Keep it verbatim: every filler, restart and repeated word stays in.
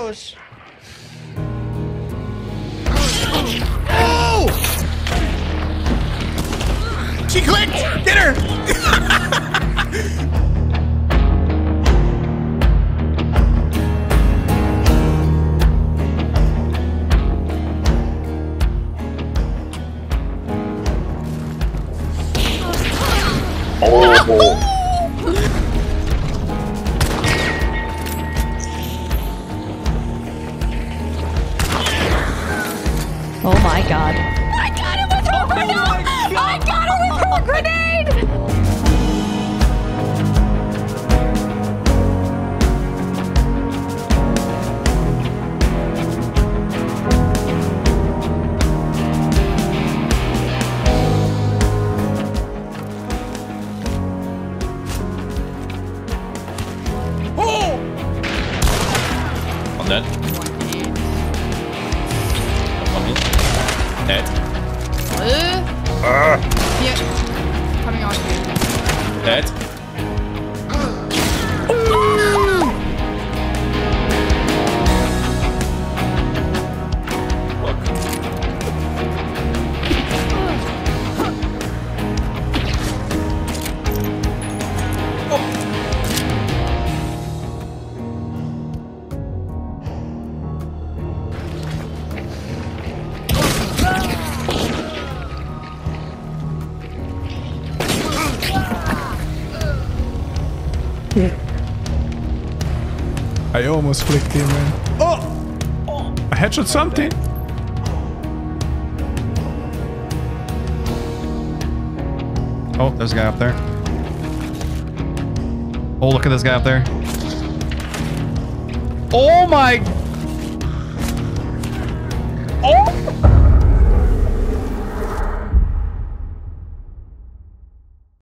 arrows. Oh! She clicked! Get her! Oh. Oh my god. I got it with her grenade! I got it with her grenade! Oh! I'm dead. On me. Dead. Uh, Ah. yeah. Coming on you. Dead. I almost flicked him, man. Oh! I headshot something. Oh, there's a guy up there. Oh, look at this guy up there. Oh my... Oh!